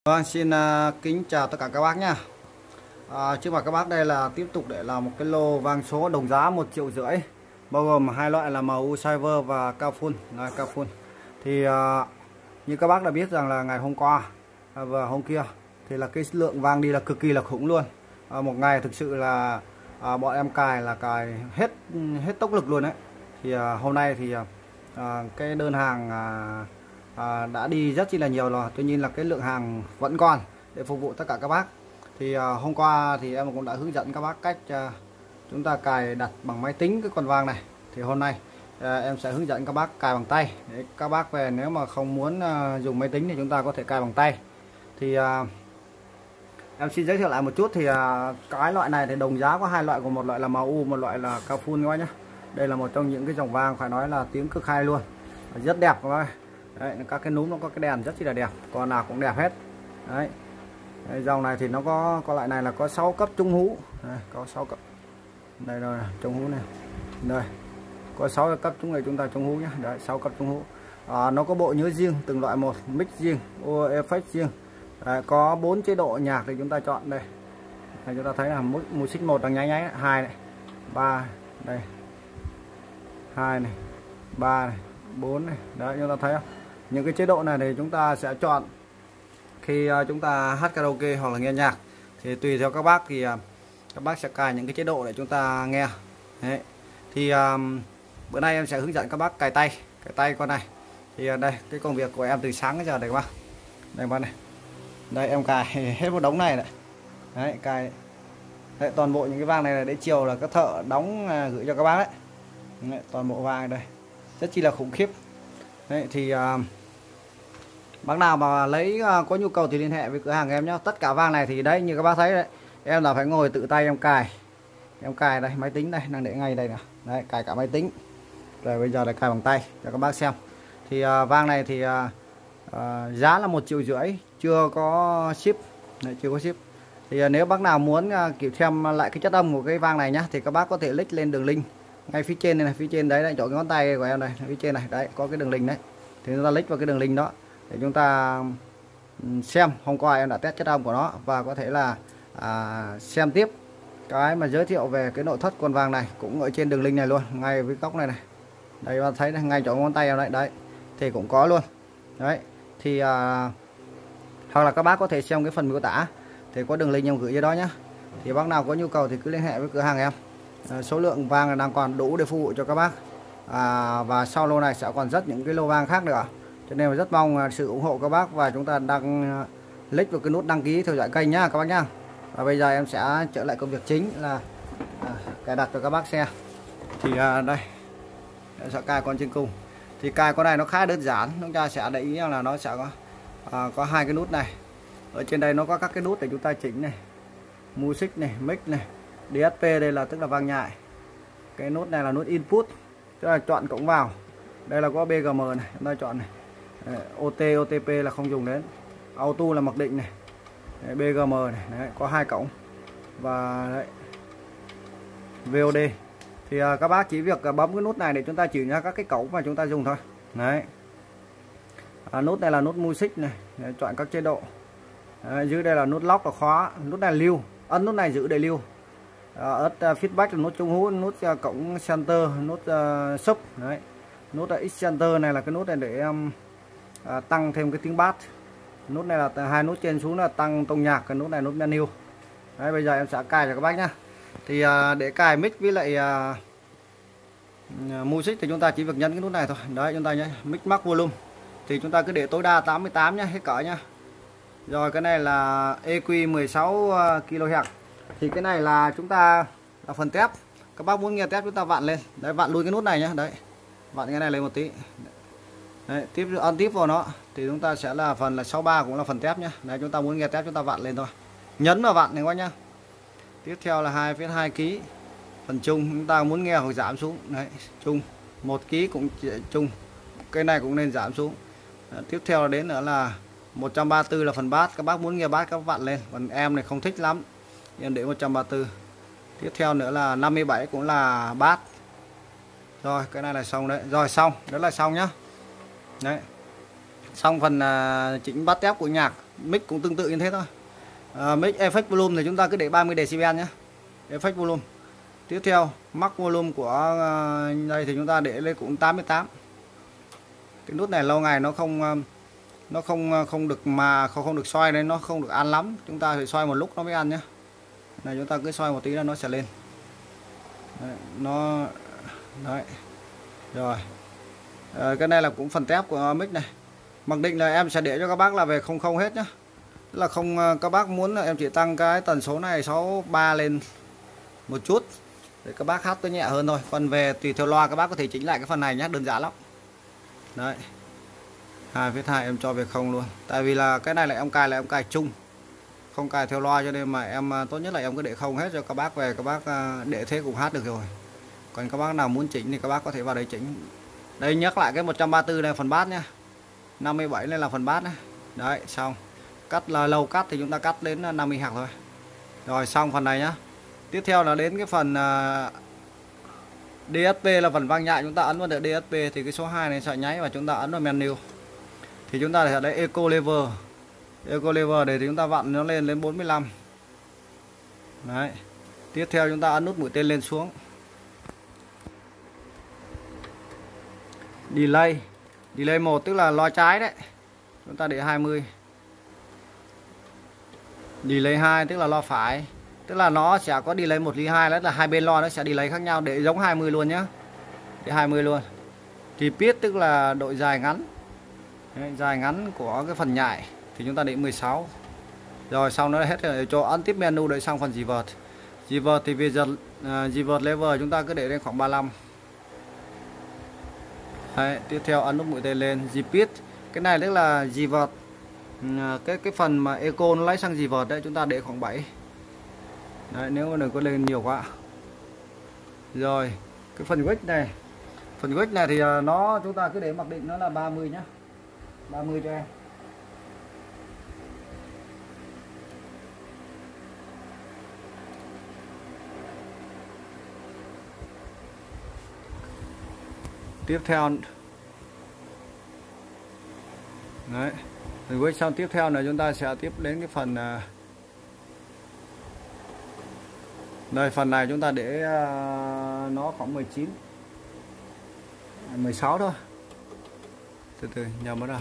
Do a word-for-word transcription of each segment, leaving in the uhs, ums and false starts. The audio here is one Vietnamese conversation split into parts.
Vâng, xin uh, kính chào tất cả các bác nhá. À, trước mặt các bác đây là tiếp tục để làm một cái lô vang số đồng giá một triệu rưỡi, bao gồm hai loại là em u Cyber và cao full. Đây, cao full. Thì uh, như các bác đã biết rằng là ngày hôm qua và hôm kia thì là cái lượng vang đi là cực kỳ là khủng luôn. À, một ngày thực sự là à, bọn em cài là cài hết hết tốc lực luôn đấy. Thì à, hôm nay thì à, cái đơn hàng à, à, đã đi rất chi là nhiều rồi. Tuy nhiên là cái lượng hàng vẫn còn để phục vụ tất cả các bác. Thì à, hôm qua thì em cũng đã hướng dẫn các bác cách à, chúng ta cài đặt bằng máy tính cái con vang này. Thì hôm nay à, em sẽ hướng dẫn các bác cài bằng tay. Để các bác về nếu mà không muốn à, dùng máy tính thì chúng ta có thể cài bằng tay. Thì à, em xin giới thiệu lại một chút. Thì à, cái loại này thì đồng giá có hai loại, của một loại là em u, một loại là cao full các bác nhé. Đây là một trong những cái dòng vang phải nói là tiếng cực hay luôn, rất đẹp các bác. Đấy, các cái núm nó có cái đèn rất là đẹp, con nào cũng đẹp hết. Đấy. Đây, dòng này thì nó có có loại này là có sáu cấp trung hú. Đây, có sáu cấp. Đây rồi, trung hú này. Đây. Có sáu cấp trung này chúng ta trung hú nhé. Đấy, sáu cấp trung hú. À, nó có bộ nhớ riêng, từng loại một, mic riêng, effect riêng. Đấy, có bốn chế độ nhạc thì chúng ta chọn đây. Đây, chúng ta thấy là music một đang nháy nháy, hai này, ba đây, hai này, ba này, bốn này. Đấy, chúng ta thấy không? Những cái chế độ này thì chúng ta sẽ chọn khi chúng ta hát karaoke hoặc là nghe nhạc. Thì tùy theo các bác thì các bác sẽ cài những cái chế độ để chúng ta nghe. Đấy. Thì um, bữa nay em sẽ hướng dẫn các bác cài tay, cài tay con này. Thì đây, cái công việc của em từ sáng đến giờ đây các bác. Đây các bác này. Đây em cài hết một đống này này. Đấy, cài. Đấy, toàn bộ những cái vang này là để chiều là các thợ đóng gửi cho các bác đấy. Đấy, toàn bộ vang đây rất chi là khủng khiếp. Đấy, thì uh, bác nào mà lấy uh, có nhu cầu thì liên hệ với cửa hàng em nhé. Tất cả vang này thì đấy như các bác thấy đấy, em là phải ngồi tự tay em cài. Em cài đây, máy tính đây đang để ngay đây nè. Đấy, cài cả máy tính. Rồi bây giờ là cài bằng tay cho các bác xem. Thì uh, vang này thì uh, uh, giá là một triệu rưỡi, chưa có ship. Đấy, chưa có ship. Thì uh, nếu bác nào muốn uh, kiểm xem lại cái chất âm của cái vang này nhá, thì các bác có thể click lên đường link ngay phía trên này, này phía trên đấy, đấy chỗ cái ngón tay của em này, phía trên này đấy có cái đường link đấy. Thì chúng ta click vào cái đường link đó để chúng ta xem. Hôm qua em đã test chất âm của nó và có thể là à, xem tiếp cái mà giới thiệu về cái nội thất con vang này cũng ở trên đường link này luôn, ngay với góc này này. Đây bạn thấy này, ngay chỗ ngón tay em đấy, đấy thì cũng có luôn. Đấy thì à, hoặc là các bác có thể xem cái phần miêu tả thì có đường link em gửi dưới đó nhá. Thì bác nào có nhu cầu thì cứ liên hệ với cửa hàng em. À, số lượng vang đang còn đủ để phục vụ cho các bác. À, và sau lô này sẽ còn rất những cái lô vang khác nữa, cho nên rất mong sự ủng hộ các bác và chúng ta đăng click vào cái nút đăng ký theo dõi kênh nhá các bác nhá. Và bây giờ em sẽ trở lại công việc chính là à, cài đặt cho các bác xe. Thì à, đây em sẽ cài con trên cùng. Thì cài con này nó khá đơn giản, chúng ta sẽ để ý là nó sẽ có à, có hai cái nút này. Ở trên đây nó có các cái nút để chúng ta chỉnh này, music này, mic này, đê ét pê đây là tức là vang nhại. Cái nút này là nút input, tức là chọn cổng vào. Đây là có bê giê em này, chúng ta chọn này. ô tê, ô tê pê là không dùng đến. Auto là mặc định này. Đấy, bê giê em này, đấy, có hai cổng. Và đấy, vê o đê. Thì à, các bác chỉ việc à, bấm cái nút này để chúng ta chỉnh ra các cái cổng mà chúng ta dùng thôi. Đấy. À, nút này là nút music này, để chọn các chế độ. Đấy, dưới đây là nút lock là khóa, nút này là lưu, ấn nút này giữ để lưu. À, ấn uh, feedback là nút trung hú, nút uh, cổng center, nút uh, sub. Đấy. Nút uh, X center này là cái nút này để um, uh, tăng thêm cái tiếng bass. Nút này là hai nút trên xuống là tăng tông nhạc, cái nút này nút menu. Đấy, bây giờ em sẽ cài cho các bác nhá. Thì uh, để cài mic với lại uh, uh, music thì chúng ta chỉ việc nhấn cái nút này thôi. Đấy, chúng ta nhé, mic max volume thì chúng ta cứ để tối đa tám mươi tám nhá, hết cỡ nhá. Rồi cái này là e quy mười sáu ki lô héc. Thì cái này là chúng ta là phần tép. Các bác muốn nghe tép chúng ta vặn lên. Đấy, vặn lui cái nút này nhá. Đấy. Vặn cái này lên một tí. Đấy, tiếp ấn tiếp vào nó thì chúng ta sẽ là phần là sáu ba, cũng là phần tép nhá. Đấy, chúng ta muốn nghe tép chúng ta vặn lên thôi. Nhấn vào vặn này quá nhá. Tiếp theo là hai phẩy hai ki. Phần trung chúng ta muốn nghe hoặc giảm xuống. Đấy, trung một ki cũng trung. Cái này cũng nên giảm xuống. Đấy, tiếp theo là đến nữa là một trăm ba mươi tư là phần bass. Các bác muốn nghe bass các vặn lên. Còn em này không thích lắm, em để một trăm ba mươi tư. Tiếp theo nữa là năm mươi bảy cũng là bass. Rồi cái này là xong đấy. Rồi xong, đó là xong nhá. Đấy. Xong phần uh, chỉnh bass tép của nhạc. Mic cũng tương tự như thế thôi. À, mic effect volume thì chúng ta cứ để ba mươi decibel nhé. Effect volume. Tiếp theo max volume của uh, đây thì chúng ta để lên cũng tám mươi tám. Cái nút này lâu ngày nó không nó không không được mà không không được xoay nên nó không được ăn lắm. Chúng ta phải xoay một lúc nó mới ăn nhé. Này chúng ta cứ xoay một tí là nó sẽ lên. Đấy, nó đấy. Rồi. À, cái này là cũng phần test của mic này. Mặc định là em sẽ để cho các bác là về không không hết nhá. Tức là không, các bác muốn là em chỉ tăng cái tần số này sáu ba lên một chút để các bác hát nó nhẹ hơn thôi. Còn về tùy theo loa các bác có thể chỉnh lại cái phần này nhé, đơn giản lắm. Đấy. hai phẩy hai em cho về không luôn. Tại vì là cái này là em cài là em cài chung. Không cài theo loa cho nên mà em tốt nhất là em cứ để không hết cho các bác về các bác để thế cũng hát được rồi. Còn các bác nào muốn chỉnh thì các bác có thể vào đây chỉnh. Đây nhắc lại cái một trăm ba mươi tư này phần bass nhá. năm mươi bảy này là phần bass này. Đấy, xong. Cắt là lâu cắt thì chúng ta cắt đến năm mươi héc thôi. Rồi xong phần này nhá. Tiếp theo là đến cái phần uh, đê ét pê là phần vang nhại, chúng ta ấn vào được đê ét pê thì cái số hai này sẽ nháy và chúng ta ấn vào menu. Thì chúng ta sẽ đây eco level. Eco level để thì chúng ta vặn nó lên đến bốn mươi lăm. Đấy. Tiếp theo chúng ta ấn nút mũi tên lên xuống. Delay. Delay một tức là loa trái đấy. Chúng ta để hai mươi. Delay hai tức là loa phải. Tức là nó sẽ có delay một ly hai, đó là hai bên loa nó sẽ delay khác nhau, để giống hai mươi luôn nhá. Để hai mươi luôn. Repeat tức là độ dài ngắn. Đấy, dài ngắn của cái phần nhại thì chúng ta để mười sáu. Rồi xong nó hết rồi, cho ấn tiếp menu để xong phần reverb. Reverb thì bây giờ uh, reverb level chúng ta cứ để lên khoảng ba mươi lăm. Đấy, tiếp theo ấn nút mũi tên lên repeat. Cái này tức là reverb, cái cái phần mà echo nó lấy sang reverb đấy chúng ta để khoảng bảy. Đấy, nếu mà đừng có lên nhiều quá. Rồi cái phần gauge này, phần gauge này thì nó chúng ta cứ để mặc định nó là ba mươi nhá, ba mươi cho em. Tiếp theo đấy, phần gauge xong, tiếp theo là chúng ta sẽ tiếp đến cái phần đây, phần này chúng ta để uh, nó khoảng mười chín, mười sáu thôi. Từ từ nhầm mất rồi.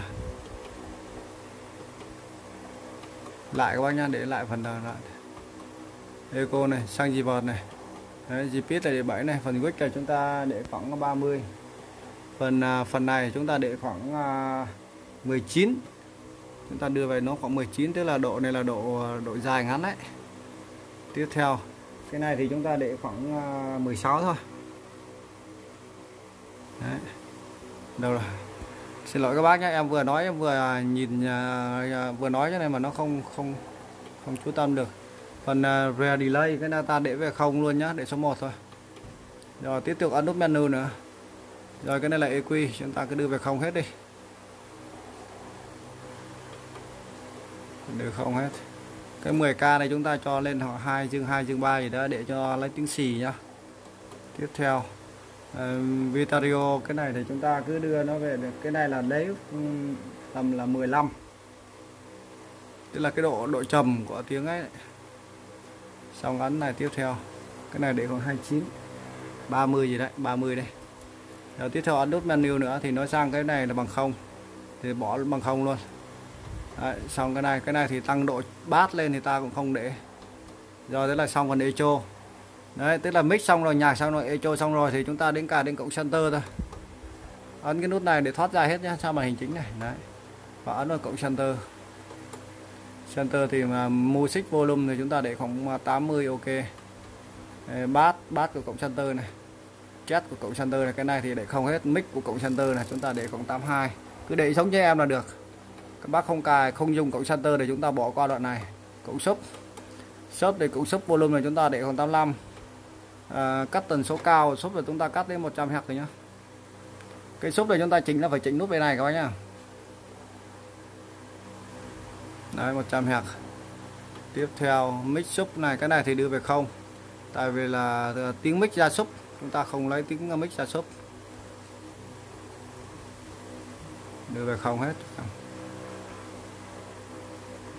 Lại các bác nhá, để lại phần nào lại. Echo này, sang reverb này. Đấy, repeat là để bảy này, phần gauge là chúng ta để khoảng ba mươi. Phần uh, phần này chúng ta để khoảng uh, mười chín. Chúng ta đưa về nó khoảng mười chín, tức là độ này là độ độ dài ngắn đấy. Tiếp theo cái này thì chúng ta để khoảng mười sáu thôi. Đấy. Đâu rồi? Xin lỗi các bác nhé, em vừa nói em vừa nhìn vừa nói cho nên mà nó không không không chú tâm được. Phần uh, rear delay cái này ta để về không luôn nhá, để số một thôi. Rồi tiếp tục ấn nút menu nữa. Rồi cái này là e quy, chúng ta cứ đưa về không hết đi. Đưa không hết. Cái mười k này chúng ta cho lên họ hai dương hai dương ba gì đó để cho lấy tiếng xì nhá. Tiếp theo uh, Vitario cái này thì chúng ta cứ đưa nó về được. Cái này là lấy tầm là mười lăm. Tức là cái độ độ trầm của tiếng ấy. Xong ấn này tiếp theo. Cái này để khoảng hai mươi chín, ba mươi gì đấy, ba mươi đây. Rồi tiếp theo ấn nút menu nữa thì nó sang cái này là bằng không. Thì bỏ bằng không luôn. Đấy, xong cái này, cái này thì tăng độ bass lên thì ta cũng không để. Rồi thế là xong phần echo. Đấy, tức là mix xong rồi, nhạc xong rồi, echo xong rồi thì chúng ta đến cả đến cộng center thôi. Ấn cái nút này để thoát ra hết nhá, sang màn hình chính này. Đấy. Và ấn vào cộng center. Center thì mà music volume thì chúng ta để khoảng tám mươi, ok. Bass, bass của cộng center này. Jet của cộng center này, cái này thì để không hết. Mic của cộng center này chúng ta để khoảng tám mươi hai. Cứ để giống như em là được. Các bác không cài, không dùng cộng center để chúng ta bỏ qua đoạn này. Cộng sub. Sub để cộng sub volume này chúng ta để khoảng tám mươi lăm. À, cắt tần số cao, sub là chúng ta cắt đến một trăm héc rồi nhá. Cái sub này chúng ta chỉnh là phải chỉnh nút bên này các bác nhá. Đấy, một trăm héc. Tiếp theo mix sub này, cái này thì đưa về không. Tại vì là tiếng mix ra sub, chúng ta không lấy tiếng mix ra sub. Đưa về không hết.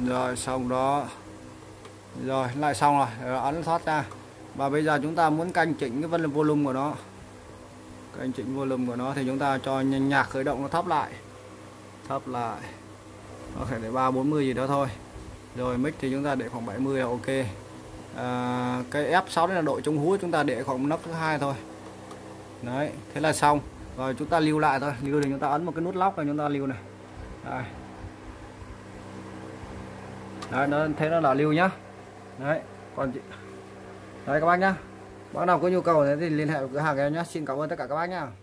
Rồi xong đó. Rồi lại xong rồi, rồi ấn thoát ra. Và bây giờ chúng ta muốn canh chỉnh cái vấn đề volume của nó. Canh chỉnh volume của nó thì chúng ta cho nhạc khởi động nó thấp lại. Thấp lại. Nó phải để ba bốn mươi gì đó thôi. Rồi mic thì chúng ta để khoảng bảy mươi là ok. À, cái ép sáu là độ chống hú chúng ta để khoảng nấc thứ hai thôi. Đấy, thế là xong. Rồi chúng ta lưu lại thôi. Lưu thì chúng ta ấn một cái nút lock là chúng ta lưu này. Đây. Đấy, nó thế nó là lưu nhá. Đấy, còn chị đấy các bác nhá. Bác nào có nhu cầu thì liên hệ với cửa hàng em nhé. Xin cảm ơn tất cả các bác nhá.